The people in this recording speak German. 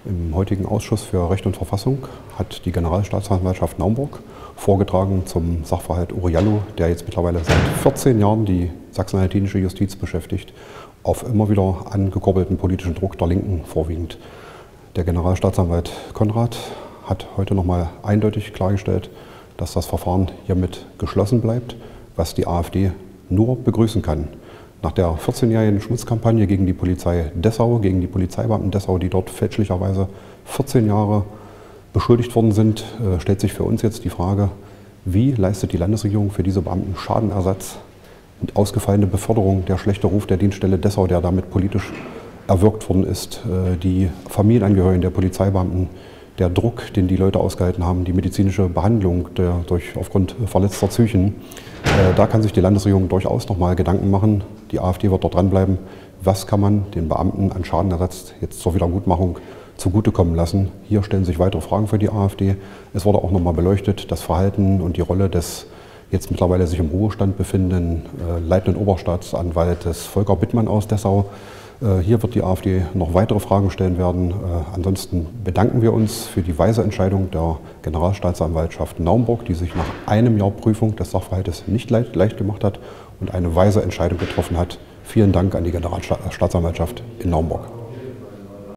Im heutigen Ausschuss für Recht und Verfassung hat die Generalstaatsanwaltschaft Naumburg vorgetragen zum Sachverhalt Oriallo, der jetzt mittlerweile seit 14 Jahren die sachsen-anhaltinische Justiz beschäftigt, auf immer wieder angekurbelten politischen Druck der Linken vorwiegend. Der Generalstaatsanwalt Konrad hat heute nochmal eindeutig klargestellt, dass das Verfahren hiermit geschlossen bleibt, was die AfD nur begrüßen kann. Nach der 14-jährigen Schmutzkampagne gegen die Polizei Dessau, gegen die Polizeibeamten Dessau, die dort fälschlicherweise 14 Jahre beschuldigt worden sind, stellt sich für uns jetzt die Frage, wie leistet die Landesregierung für diese Beamten Schadenersatz und ausgefallene Beförderung, der schlechte Ruf der Dienststelle Dessau, der damit politisch erwirkt worden ist, die Familienangehörigen der Polizeibeamten, der Druck, den die Leute ausgehalten haben, die medizinische Behandlung aufgrund verletzter Psychen. Da kann sich die Landesregierung durchaus noch mal Gedanken machen. Die AfD wird dort dranbleiben. Was kann man den Beamten an Schadenersatz jetzt zur Wiedergutmachung zugutekommen lassen? Hier stellen sich weitere Fragen für die AfD. Es wurde auch noch mal beleuchtet, das Verhalten und die Rolle des jetzt mittlerweile sich im Ruhestand befindenden leitenden Oberstaatsanwaltes Volker Bittmann aus Dessau. Hier wird die AfD noch weitere Fragen stellen werden. Ansonsten bedanken wir uns für die weise Entscheidung der Generalstaatsanwaltschaft Naumburg, die sich nach einem Jahr Prüfung des Sachverhaltes nicht leicht gemacht hat und eine weise Entscheidung getroffen hat. Vielen Dank an die Generalstaatsanwaltschaft in Naumburg.